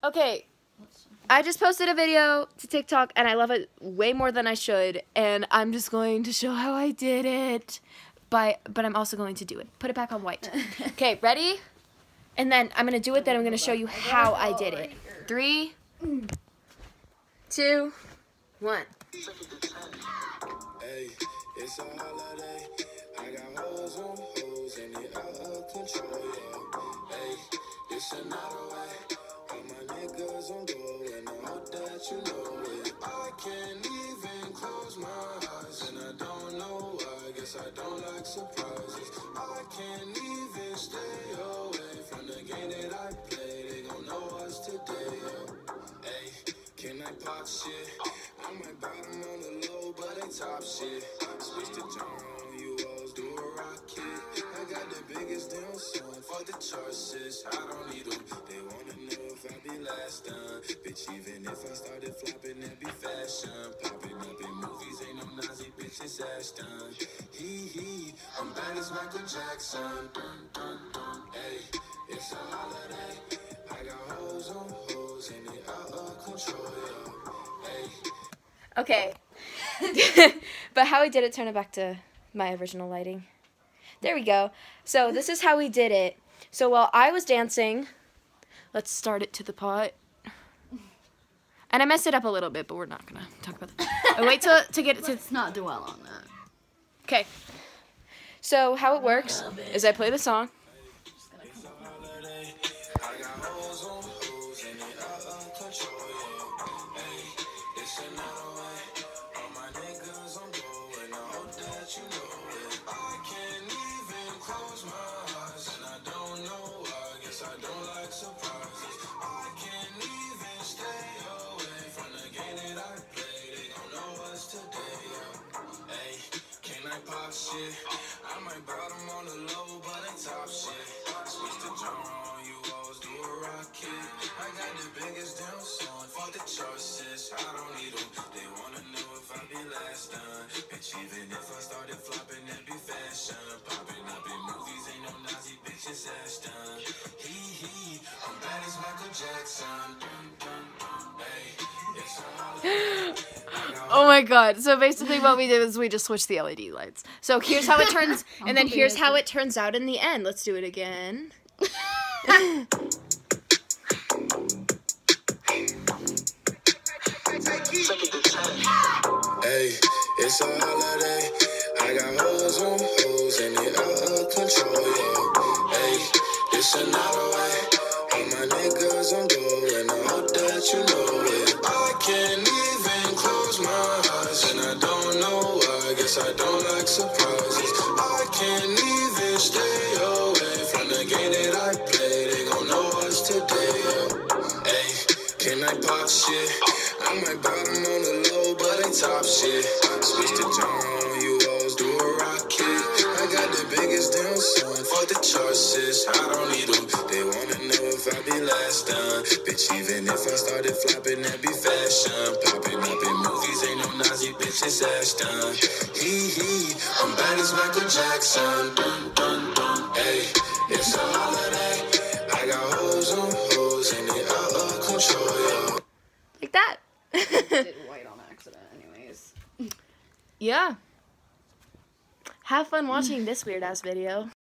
Okay, I just posted a video to TikTok and I love it way more than I should, and I'm just going to show how I did it, but I'm also going to do it. Put it back on white. Okay, ready? And then I'm going to do it, then I'm going to show you how I did it. 3, 2, 1. Hey, it's a holiday. I got hoes on hoes and it out of control, yeah. Hey, it's another way. All my niggas on go and I hope that you know it. I can't even close my eyes and I don't know why. Guess I don't like surprises. I can't even stay away from the game that I play. They gon' know us today, yeah. Hey, can I pop shit? I might bottom on the low, but they top shit. Switch to John, you always do a rocket. I got the biggest damn son, fuck the choices. I don't need them, they wanna know if I be last done. Bitch, even if I started flopping, that be fashion. Popping up in movies, ain't no Nazi bitches ass done. Hee, I'm bad as Michael Jackson. Hey, it's a holiday. I got hoes on hoes and it out of control, yeah. Hey. Okay. But how we did it, turn it back to my original lighting. There we go. So this is how we did it. So while I was dancing, let's start it to the pot. And I messed it up a little bit, but we're not gonna talk about that. Wait to get it to. Let's not dwell on that. Okay. So how it works is I play the song. Shit. I might bottom on the low, but they top shit. Switch to John, you always do a rocket. I got the biggest damn son, fuck the choices. I don't need them, they wanna know if I be last done. Bitch, even if I started flopping, that be fashion. Popping up in movies, ain't no Nazi bitches ass done. Hee, I'm bad as Michael Jackson. Hey, it's a holiday. Oh my god. So basically what we did is we just switched the LED lights. So here's how it turns, and then here's how it turns out in the end. Let's do it again. Hey, it's a holiday. I got hoes on hoes and it out of control, yeah. Hey, it's another way. All my niggas on go and I hope that you know it. I can't even close my eyes and I don't know why. Guess I don't like surprises. I can't even stay away from the game that I play. They gon' know us today, yeah. Hey, can I pop shit? I might bottom on the low, but they top shit. Switch to John, you always do a rocket. I got the biggest damn son, fuck the choices. I don't need them, they wanna know if I be last done. Bitch, even if I started flopping, that be fashion. Popping up in movies, ain't no Nazi bitches ass done. Hee, I'm bad as Michael Jackson. Hey, it's a holiday. I got hoes on hoes and it out of control, yeah. Like that. Did white on accident, anyways. Yeah. Have fun watching this weird ass video.